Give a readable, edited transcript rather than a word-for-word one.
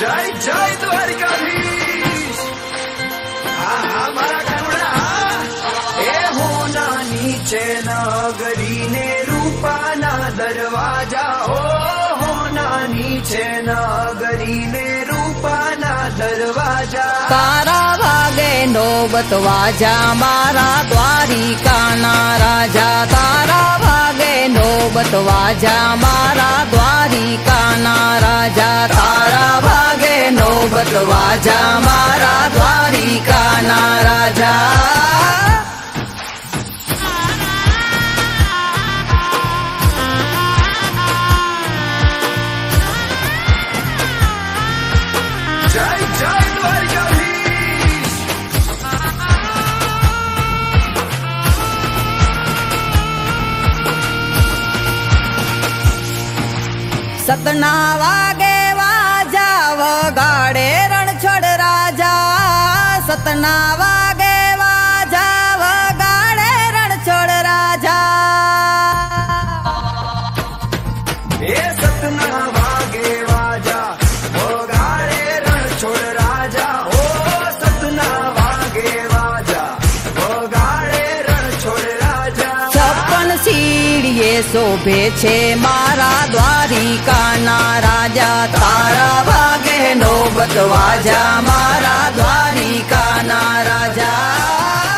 जय जय द्वारिकाधीश। मारा करुणा ए होना नीचे नगरी ने रूपाना दरवाजा होना नीचे नगरी ने रूपाना दरवाजा। तारा भागे नौबत वाजा मारा द्वारिकाना राजा। तारा भागे नौबत वाजा मारा द्वारिकाना राजा। तारा भागे नौबत वाजा मारा द्वारिकाना राजा। जय जय द्वारिकाधीश। सतना वागे वाजा वगाड़े रणछोड़ राजा। सतना वागे वाजा वगाड़े रणछोड़ राजा। ए सतना वागे वाजा वगाड़े रणछोड़ राजा सतना वागे वाजा वगाड़े रणछोड़ राजा। छप्पन सीढ़िए शोभे छे मारा द्वारिकाना राजा। तारा भागे नौबत वाजा मारा द्वारिकाना राजा।